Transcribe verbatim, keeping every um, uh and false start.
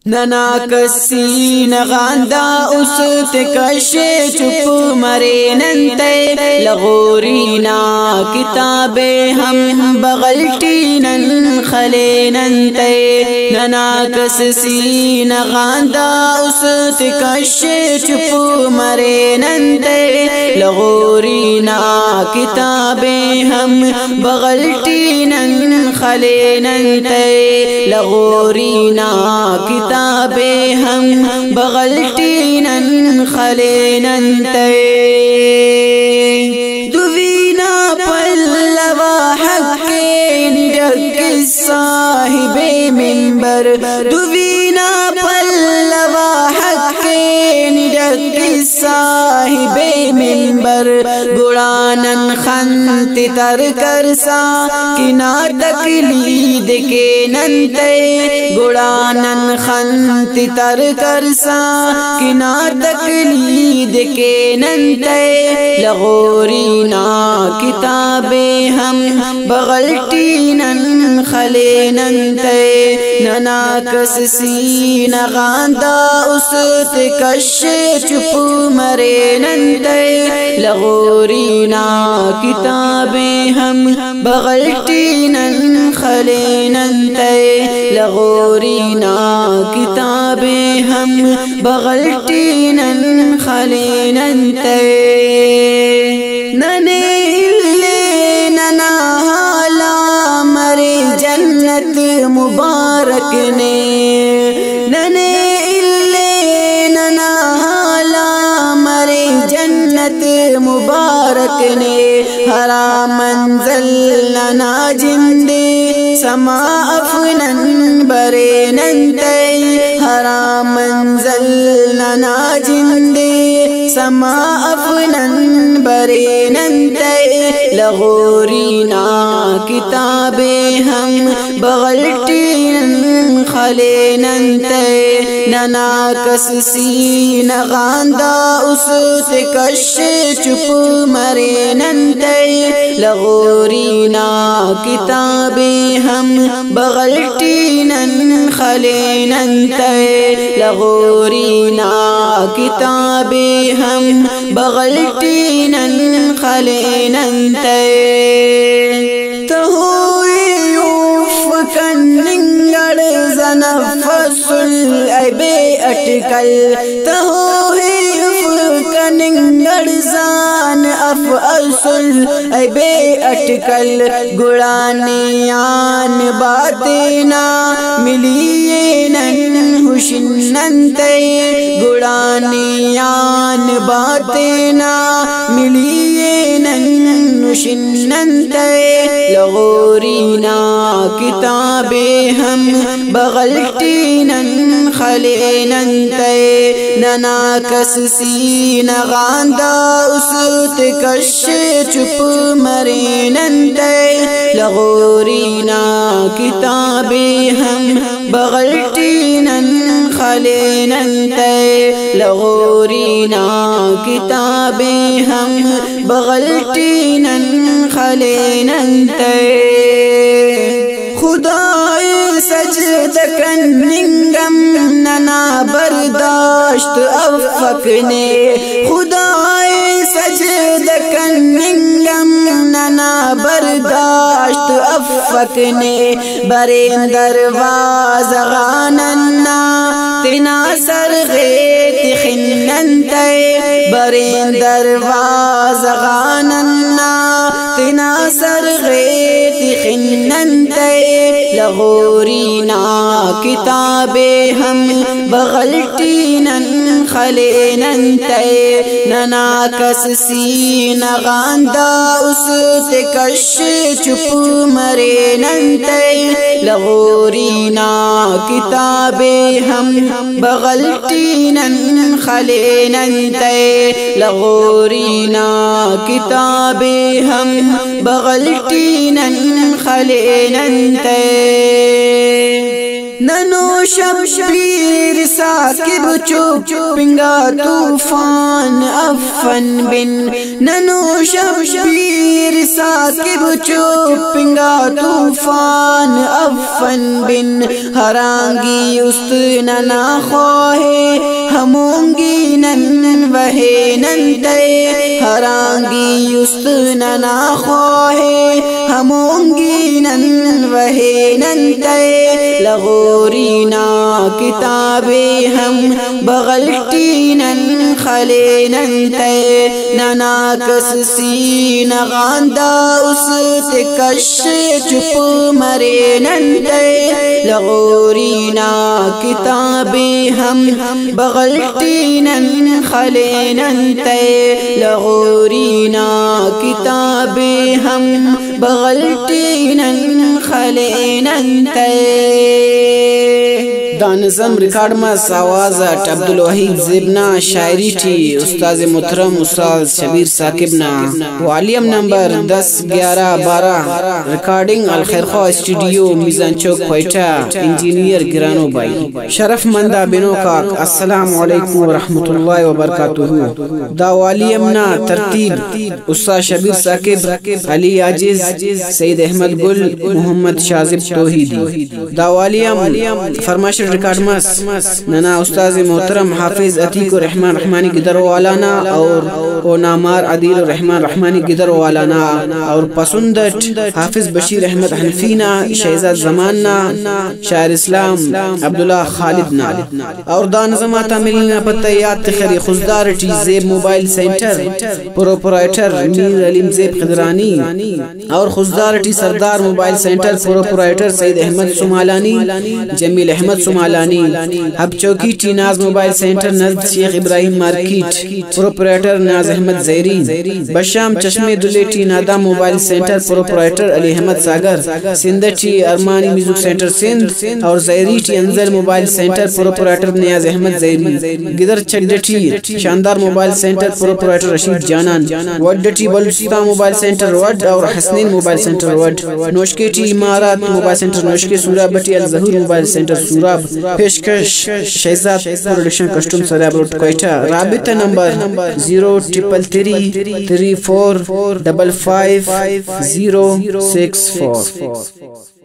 ننا کسی نغاندا اس تکش چپ مرے ننتے لغورینا کتابیں ہم بغلٹی نن خلے ننتے ننا کسی نغاندا اس تکش چپ مرے ننتے لغورینا کتابیں ہم بغلٹی نن خلے ننتے لغورینا کتابیں ہم بغلٹی نن خلے ننتے دوینا پلوا حق نڈک صاحب منبر دوینا پلوا حق نڈک صاحب منبر گڑانن خنت تر کرسا کنا تقلید کے ننتے گڑانن خنت تر کرسا کنا تقلید کے ننتے لغورینا کتابیں ہم بغلٹی نن خلے ننتے ننا کسی نغاندا اس تکش چپ مرے ننتے لغورینا کتابیں ہم بغلٹی نن خلے ننتے لغورینا کتابیں ہم بغلٹی نن خلے ننتے ننے لے ننا حالا مرے جنت مبارک نے ننے مبارک نے ہرا منزل ننا جندے سما افنن برے ننتے ہرا منزل ننا جندے سما افنن برے ننتے لغورینا کتابیں ہم بغلٹی نن خلے ننتے ننا کسی نغاندا اس تکش چپ مرے ننتے لغورینا کتابیں ہم بغلٹی نن خلے ننتے لغورینا کتابیں ہم بغلٹی نن خلے ننتے تہوئی یوف کننگڑ زنفسل ایبے اٹکل تہوئی کننگڑ زان اف اصل ایبے اٹکل گڑانیان باتینا ملیے نن حشن ننتے گڑانیان باتینا ملیے نن حشن ننتے لغورینا کتابیں ہم بغلٹی نن خلے ننتے ننا کسی نغاندا اس تکش چپ مرے ننتے لغورینا کتابیں ہم بغلٹی نن خلے ننتے لغورینا کتابیں ہم بغلٹی نن خلے ننتے خدای سجد کننگم ننا برداشت افکنے خدای سجد کننگم ننا برداشت افکنے برین درواز غاننا تنا سر غیت خننتے برین درواز غاننا تنا سر غیت خننتے لغورینا کتابیں ہم بغلٹی نن خلے ننتے ننا کسی نغاندا اس تکش چپ مرے ننتے لغورینا کتابیں ہم بغلٹی نن خلے ننتے لغورینا کتابیں ہم بغلٹی نن خلے ننتے ننو شبیر ثاقب چپ پنگا طوفان افن بن ننو شبیر ثاقب چپ پنگا طوفان افن بن ہرانگی است ننا خواہ ہمونگی نن وہے نن تے ہرانگی است ننا خواہ ہمونگی نن وہے نن تے لغورینا کتابے ہم بغلٹینن خلینن تے ننا کس سین غاندہ اس تکش چپ مرینن تے لغورینا کتابے ہم بغلٹینن خلینن تے لغورینا کتابے ہم بغلٹینن خلینن تے دا نظم ریکارڈ مس آواز عبدالوحید زیبنا شاعری ٹی استاذ محترم استاد شبیر ثاقب نا والیم نمبر دس گیارہ بارہ ریکارڈنگ الخیرخواہ اسٹوڈیو میزان چوک کوئٹہ انجینئر گرانو بھائی شرف مندہ بنو کاک السلام علیکم ورحمۃ اللہ وبرکاتہ دا والیم نا ترتیب استاد شبیر ثاقب علی عاجز سید احمد گل محمد شاذب توحیدی دا والیم فرمائش ریکارڈ مس ننا استاذ محترم حافظ عتیق الرحمن رحمانی گدر والانا اور او نامار عدیل الرحمن رحمانی گدر والانا اور پسندٹ حافظ بشیر احمد حنفینا شہزاد زماننا شاعر اسلام عبداللہ خالدنا اور دان زماتا ملنا پتہ یاد تخری خزدار ٹی Zeb mobile centre proprietor Mir Aleem Zeb Qadrani اور خزدار ٹی Sardar mobile centre proprietor Syed Ahmed Samalani Jameel Ahmed Samalani اب چوکی ٹی ناز موبائل سینٹر نزد شیخ ابراہیم مارکیٹ پروپرائیٹر ناز احمد زیرین بشام چشمے دلے ٹی Nada mobile centre proprietor Ali Ahmed Sagar Sindh ٹی ارمانی میوزک سینٹر سندھ اور زیری ٹی Anzal mobile centre proprietor Niaz Ahmed Zehri گدر چڈ ٹی شاندار mobile centre proprietor Rashid Janan Wadh ٹی بلوچستان موبائل سینٹر وڈ اور حسنین موبائل سینٹر وڈ نوشکے ٹی امارات موبائل سینٹر نوشکے سورہ بٹی الظہور موبائل سینٹر سوراب پیشکش Shahzad production custom Surab road Quetta رابطہ number zero triple three three four double five zero six four